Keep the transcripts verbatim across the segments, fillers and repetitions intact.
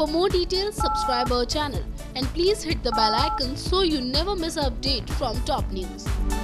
more details, subscribe our channel and please hit the bell icon so you never miss an update from top news.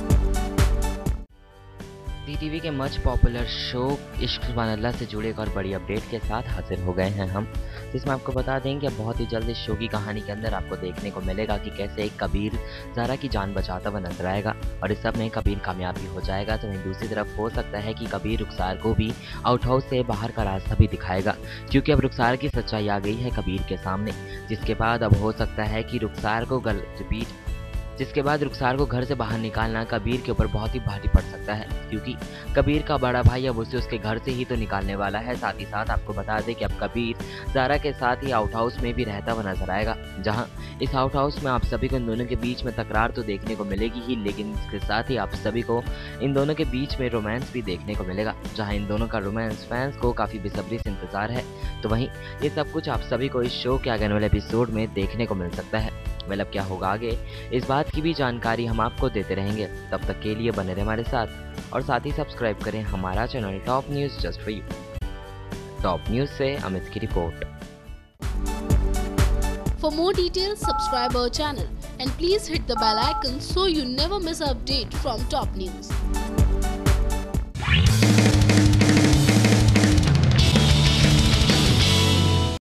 Zee TV के much popular show Ishq Subhan अल्लाह से जुड़े एक और बड़ी update के साथ हाजिर हो गए हैं हम, जिसमें आपको बता दें कि बहुत ही जल्द इस शो की कहानी के अंदर आपको देखने को मिलेगा कि कैसे एक कबीर ज़ारा की जान बचाता हुआ नजर आएगा और इस सब में कबीर कामयाब भी हो जाएगा। तो वहीं दूसरी तरफ हो सकता है कि कबीर रुखसार को भी आउट हाउस से बाहर का रास्ता भी दिखाएगा, क्योंकि अब रुखसार की सच्चाई आ गई है कबीर के सामने, जिसके बाद अब हो सकता है कि रुखसार को गल रिपीट जिसके बाद रुखसार को घर से बाहर निकालना कबीर के ऊपर बहुत ही भारी पड़ सकता है, क्योंकि कबीर का बड़ा भाई अब उसे उसके घर से ही तो निकालने वाला है। साथ ही साथ आपको बता दें कि अब कबीर ज़ारा के साथ ही आउट हाउस में भी रहता हुआ नजर आएगा, जहां इस आउट हाउस में आप सभी को इन दोनों के बीच में तकरार तो देखने को मिलेगी ही, लेकिन इसके साथ ही आप सभी को इन दोनों के बीच में रोमांस भी देखने को मिलेगा, जहाँ इन दोनों का रोमांस फैंस को काफ़ी बेसब्री से इंतजार है। तो वहीं ये सब कुछ आप सभी को इस शो के आगे वाले एपिसोड में देखने को मिल सकता है। मतलब क्या होगा आगे, इस बात की भी जानकारी हम आपको देते रहेंगे। तब तक के लिए बने रहे हमारे साथ और साथ ही सब्सक्राइब करें हमारा channel top news just for you. Top news से अमित की रिपोर्ट। For more details, subscribe our channel and please hit the bell icon so you never miss an update from top news.